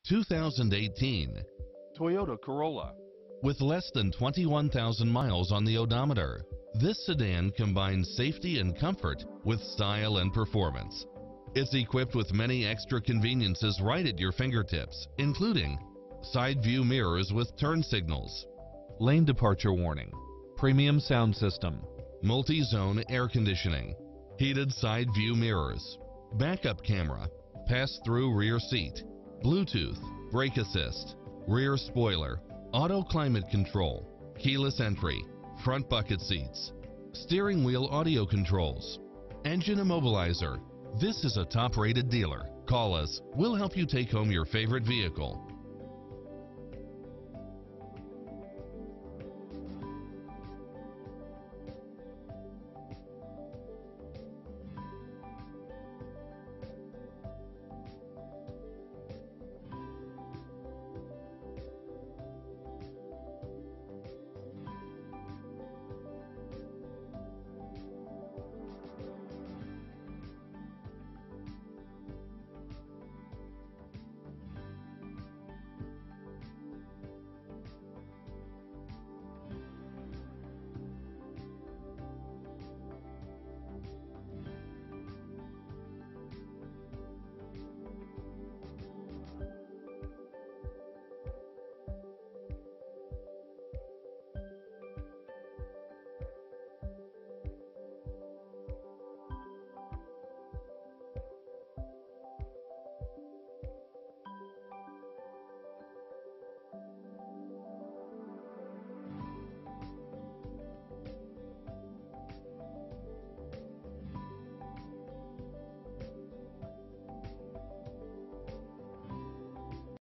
2018 Toyota Corolla. with less than 21,000 miles on the odometer. This sedan combines safety and comfort with style and performance. It's equipped with many extra conveniences right at your fingertips, including side view mirrors with turn signals, lane departure warning, premium sound system, multi-zone air conditioning, heated side view mirrors, backup camera, pass-through rear seat, Bluetooth, brake assist, rear spoiler, auto climate control, keyless entry, front bucket seats, steering wheel audio controls, engine immobilizer. This is a top-rated dealer. Call us. We'll help you take home your favorite vehicle.